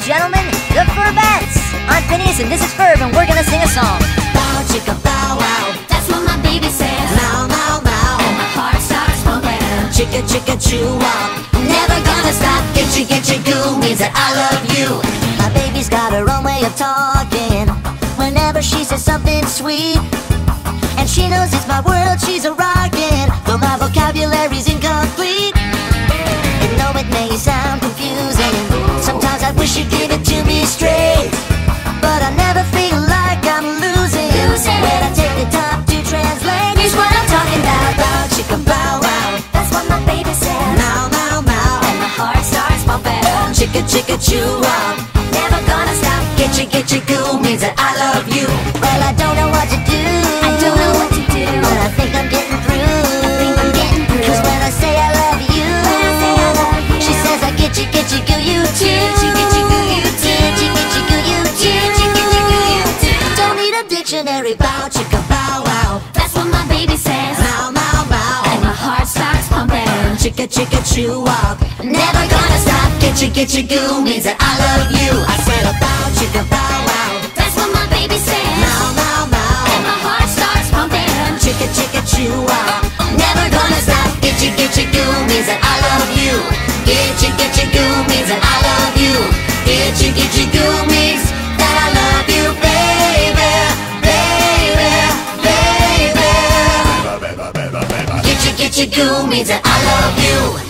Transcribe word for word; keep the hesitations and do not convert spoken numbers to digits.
gentlemen, the Furbettes! I'm Phineas and this is Ferb and we're gonna sing a song. Bow chicka bow wow, that's what my baby says. Mow mow mow, and my heart starts pumping. Chicka chicka chew wow, never gonna stop. Gitchee gitchee goo means that I love you. My baby's got her own way of talking whenever she says something sweet, and she knows it's my world she's a rockin', though my vocabulary's incomplete. And though it may sound confusing, sometimes I wish you'd give it to me straight, but I never feel like I'm losing, losing. When I take the time to translate, here's what I'm talking about. Bow chicka bow wow, that's what my baby says. Mow mow mow, and my heart starts pumping. Chicka chicka chew wow, never gonna stop. Gitchee gitchee goo means that I love you. Well, I don't know what to do, I don't know what to do, but I think I'm getting through. I think I'm getting through. Cause when I say I love you, when I say I love you, she says I gitchee gitchee goo you too. Gitchee gitchee goo you too. Gitchee gitchee goo you too. Gitchee gitchee goo you too. Don't need a dictionary. Bow chicka bow wow, that's what my baby says. Mow mow mow, and my heart starts pumping. Chicka chicka chew wow, never gonna stop. Gitchee gitchee goo means that I love you. I said a bow chicka bow wow, that's what my baby says. Mow mow mow, and my heart starts pumping. Chicka chicka chew wow, never gonna stop. Gitchee gitchee goo means that I love you. Gitchee gitchee goo means that I love you. Gitchee gitchee goo means that I love you, baby, baby, baby. Gitchee gitchee goo means that I love you.